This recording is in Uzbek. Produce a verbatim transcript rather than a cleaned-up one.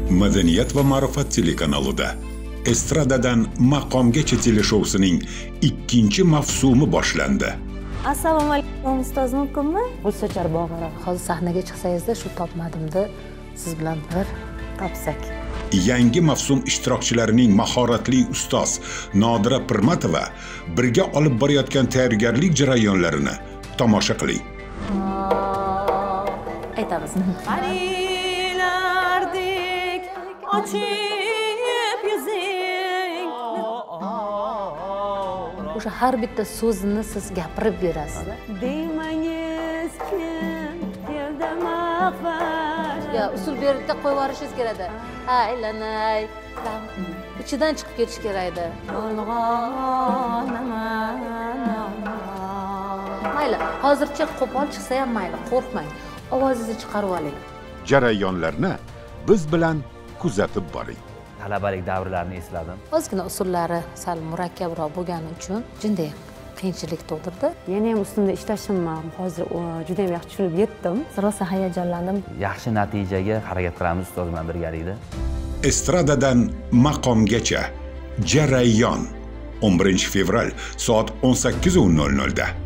Madaniyat va ma'rifat telekanalida Estradadan maqomgacha teleshousining ikkinchi mavsumi boshlandi. Assalomu alaykum, ustoz, mumkinmi? Gulsochar Bog'aro, hozir sahnaga chiqsangizda shu topmadimda siz bilan bir topsak. Yangi mavsum ishtirokchilarining mahoratli ustoz Nodira Pirmatova birga olib borayotgan tayyorgarlik jarayonlarini tomosha qiling. Aytamiz. Qarilardik ochib yuzing. O'sha har bitta so'zni siz gapirib berasiz. Deymangiz kim keldi maqbar. Ya usul berib qo'yib yuborishingiz kerak-da. Aylanay, ichidan chiqib ketish kerak-da. Mayli, hozircha qo'pol chiqsa ham mayli, qo'rqmang. Ovozingizni chiqarib oling. Jarayonlarni biz bilan kuzatib boring. Talabalik davrlarini esladim. Ozgina usullari sal murakkabroq bo'lgani uchun jinday qiyinchilik tug'dirdi. Yana ham ustimda ishlashim hozir juda ham yaxshi tushunib yetdim. Rosa hayajonlandim. Yaxshi natijaga harakat qilamiz ustoz bilan birgalikda. Estradadan maqomgacha jarayon o'n birinchi fevral soat o'n sakkiz nol nol da